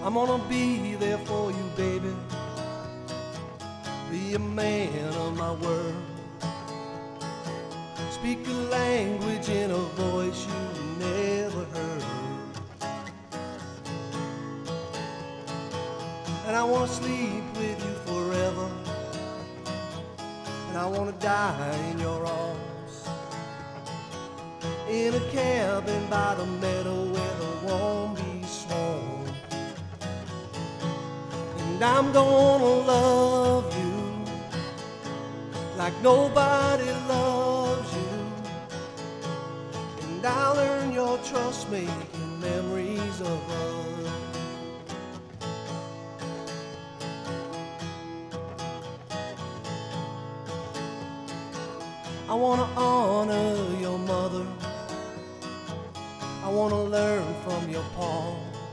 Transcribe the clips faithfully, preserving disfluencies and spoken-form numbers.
I'm gonna be there for you, baby. Be a man of my word. Speak a language in a voice you never heard. And I wanna sleep with you forever. And I wanna die in your arms, in a cabin by the meadow where the warm bees swarm. And I'm gonna love you like nobody loves you. And I'll earn your trust making memories of us. I wanna honor your mother. I wanna learn from your pa.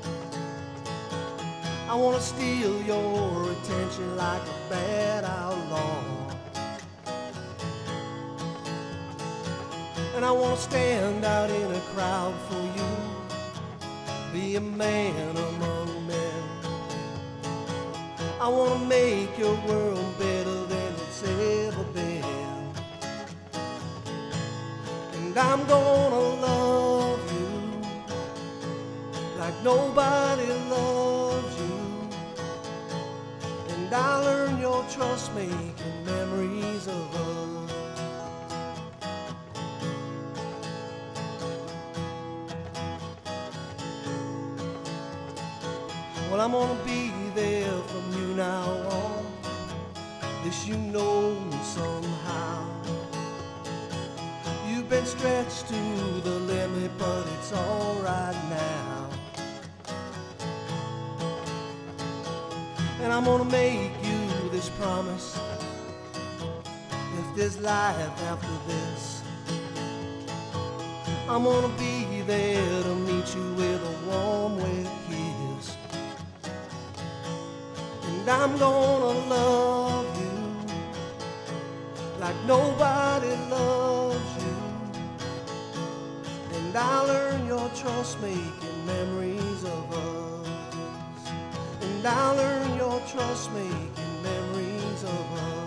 I wanna steal your attention like a bad outlaw. And I wanna stand out in a crowd for you. Be a man among men. I wanna make your world better than it's ever been. And I'm gonna love you like nobody loves you. And I'll earn your trust making memories of us. Well, I'm gonna be there from you now on. This you know somehow. You've been stretched to the limit, but it's all right now. And I'm gonna make you this promise: if there's life after this, I'm gonna be there to meet you with a warm, wet kiss. And I'm gonna love you like nobody loves you. And I'll earn your trust making memories of us. And I'll earn your trust making memories of us.